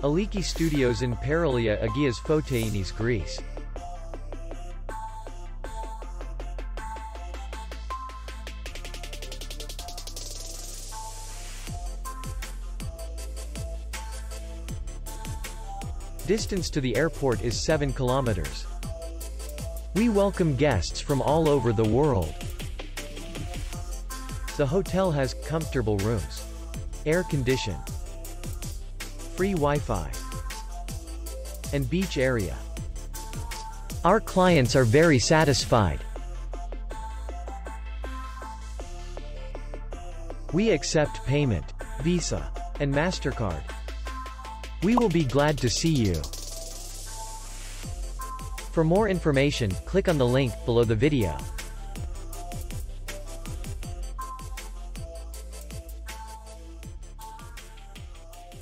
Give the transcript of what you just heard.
Aliki Studios in Paralia Agias Foteinis, Greece. Distance to the airport is 7 kilometers. We welcome guests from all over the world. The hotel has comfortable rooms, air condition, free Wi-Fi, and beach area. Our clients are very satisfied. We accept payment, Visa, and MasterCard. We will be glad to see you. For more information, click on the link below the video.